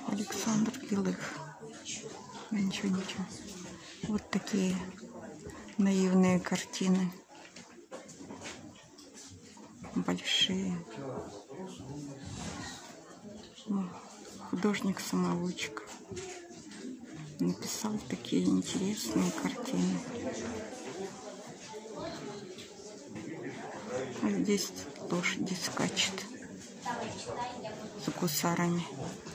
Александр Белых. Ничего. Вот такие наивные картины. Большие. Художник-самоучка написал такие интересные картины. А здесь лошади скачет с гусарами.